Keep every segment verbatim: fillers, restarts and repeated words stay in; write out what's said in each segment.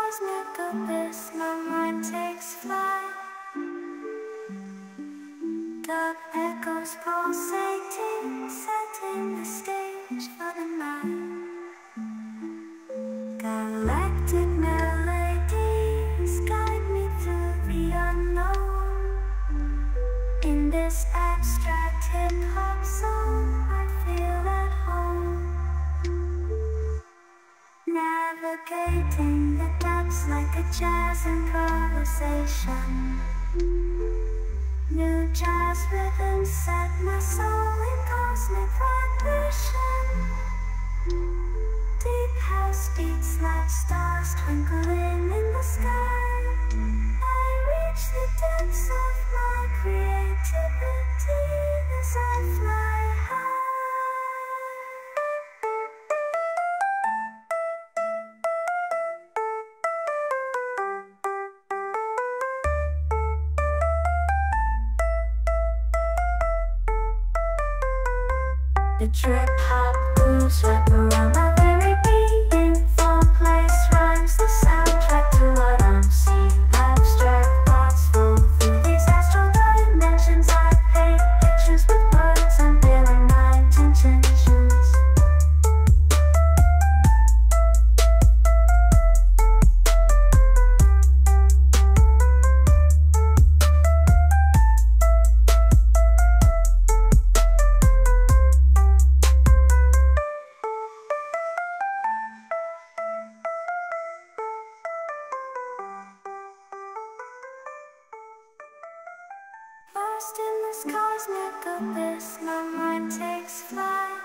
cosmic abyss, my mind takes flight. Dark echoes pulsating, setting the stage for the night. Galactic melodies guide me through the unknown. In this abstract hip-hop song, I feel at home. Navigating the depths like a jazz improvisation. New jazz rhythms set my soul in cosmic vibration. Deep house beats like stars twinkling in the sky. I reach the depths of my creativity as I fly high. The trip hop grooves wrap around my very being. Fall place rhymes the soundtrack to what I'm seeing. Abstract thoughts flow through these astral dimensions. I paint pictures with words unveiling my intentions. Lost in this cosmic abyss, my mind takes flight.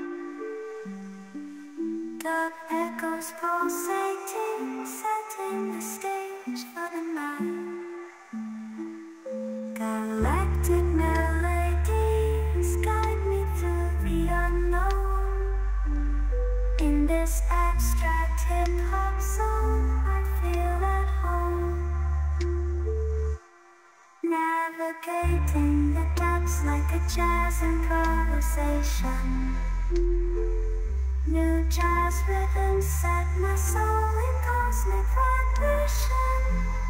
Dark echoes pulsating, setting the stage for the night. Galactic melodies guide me through the unknown. In this abstract hip-hop song, I feel at home. Navigating the depths like a jazz improvisation. New jazz rhythms set my soul in cosmic vibration.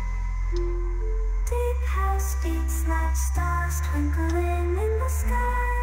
Deep house beats like stars twinkling in the sky.